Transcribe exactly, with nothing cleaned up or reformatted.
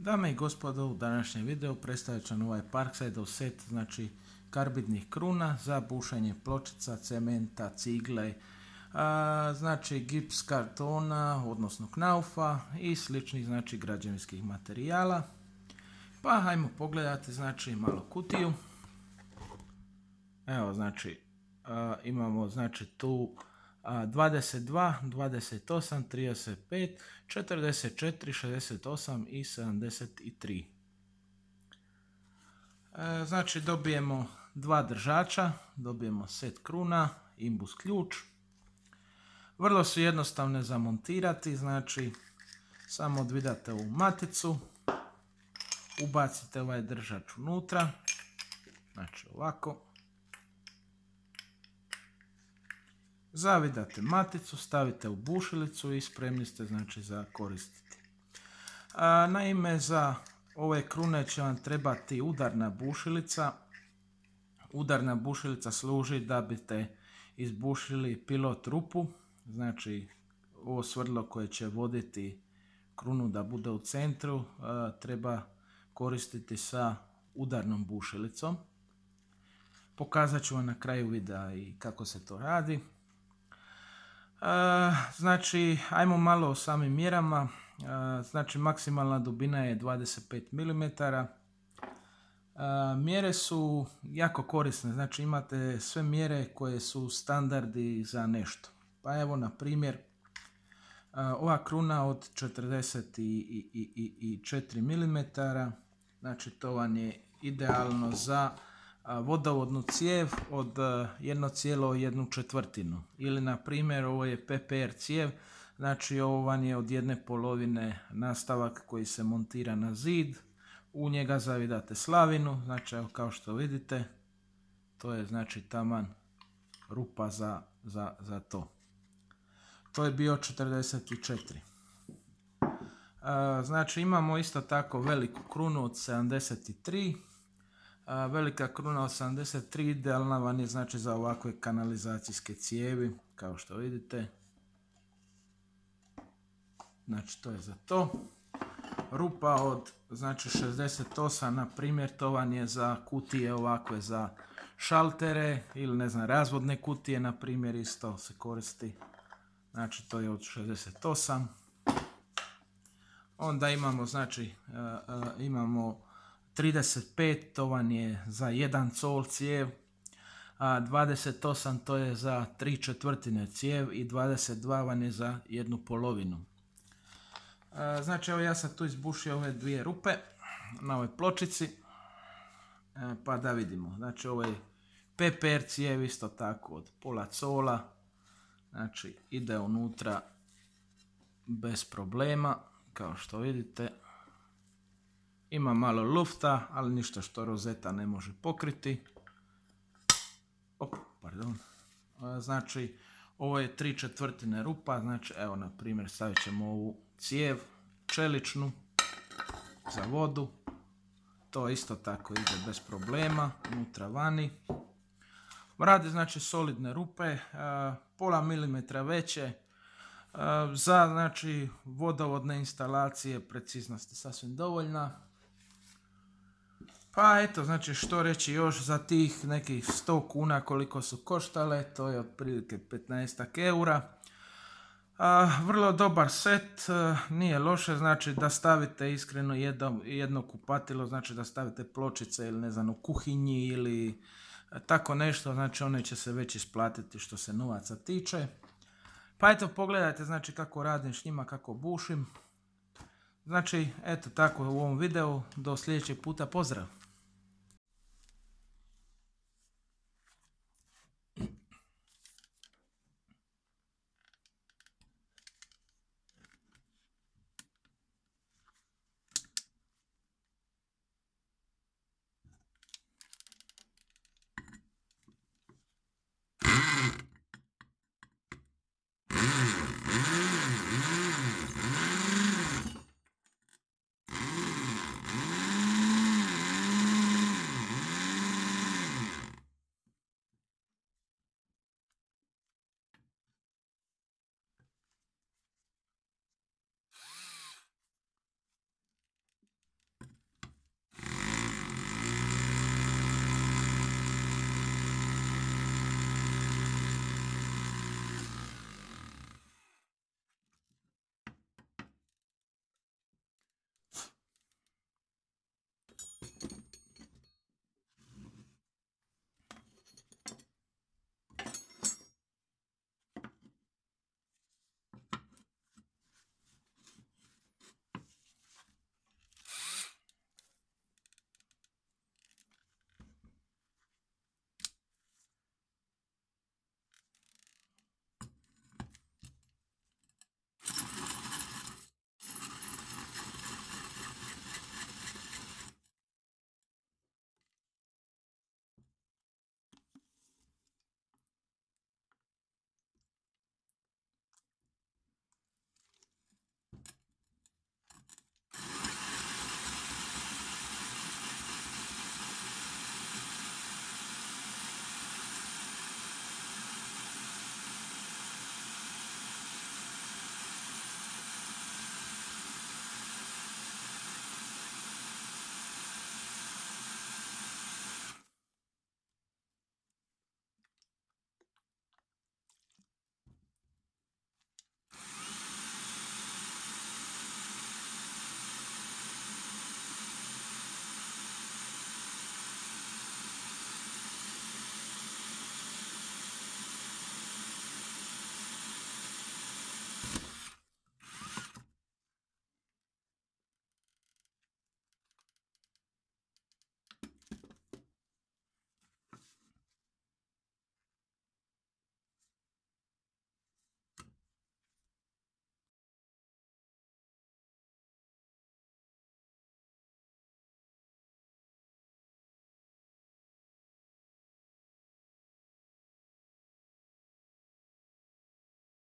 Dame i gospodo, u današnjem videu predstavit ću ovaj Parksideov set, znači karbidnih kruna za bušenje pločica, cementa, cigle, a, znači gips kartona, odnosno knaufa i sličnih znači građevinskih materijala. Pa hajmo pogledati znači malo kutiju. Evo znači a, imamo znači tu dvadeset dva, dvadeset osam, trideset pet, četrdeset četiri, šezdeset osam i sedamdeset tri. E, znači dobijemo dva držača, dobijemo set kruna, imbus ključ. Vrlo su jednostavne za montirati, znači samo odvidate ovu maticu, ubacite ovaj držač unutra, znači ovako. Zavidate maticu, stavite u bušilicu i spremni ste znači za koristiti. A, naime, za ove krune će vam trebati udarna bušilica. Udarna bušilica služi da biste izbušili pilot rupu, znači ovo svrdlo koje će voditi krunu da bude u centru a, treba koristiti sa udarnom bušilicom. Pokazat ću vam na kraju videa i kako se to radi. Uh, znači, ajmo malo o samim mjerama. Uh, znači, maksimalna dubina je dvadeset pet milimetara. Uh, mjere su jako korisne, znači imate sve mjere koje su standardi za nešto. Pa evo, na primjer, uh, ova kruna od četrdeset četiri milimetra, znači to vam je idealno za vodovodnu cijev od jedno zarez jedna četvrtinu. Ili na primjer ovo je P P R cijev, znači ovo vam je od jedne polovine nastavak koji se montira na zid. U njega zavidate slavinu, znači evo kao što vidite, to je znači taman rupa za, za, za to. To je bio četrdeset četiri. Znači imamo isto tako veliku krunu od sedamdeset tri. A, velika kruna od sedamdeset tri idealna vam je znači za ovakve kanalizacijske cijevi, kao što vidite. Znači to je za to. Rupa od znači šezdeset osam, na primjer, to vam je za kutije ovakve za šaltere ili ne znam razvodne kutije, na primjer, isto se koristi. Znači to je od šezdeset osam. Onda imamo znači uh, uh, imamo trideset pet, to vam je za jedan col cijev, a dvadeset osam to je za tri četvrtine cijev i dvadeset dva vam je za jednu polovinu. A, znači evo ja sam tu izbušio ove dvije rupe na ovoj pločici, a, pa da vidimo. Znači ovo je P P R cijev isto tako od pola cola, znači ide unutra bez problema, kao što vidite. Ima malo lufta, ali ništa što rozeta ne može pokriti. Op, pardon. Znači, ovo je tri četvrtine rupa, znači evo na primjer stavit ćemo ovu cijev čeličnu za vodu. To isto tako ide bez problema, unutra vani. Radi znači solidne rupe, pola milimetra veće. Za znači vodovodne instalacije preciznost je sasvim dovoljna. Pa eto, znači što reći još za tih nekih sto kuna koliko su koštale, to je otprilike petnaestak eura. A, vrlo dobar set, a, nije loše, znači da stavite iskreno jedno, jedno kupatilo, znači da stavite pločice ili ne znam u kuhinji ili a, tako nešto, znači one će se već isplatiti što se novaca tiče. Pa eto, pogledajte znači kako radim s njima, kako bušim. Znači, eto tako u ovom videu, do sljedećeg puta, pozdrav!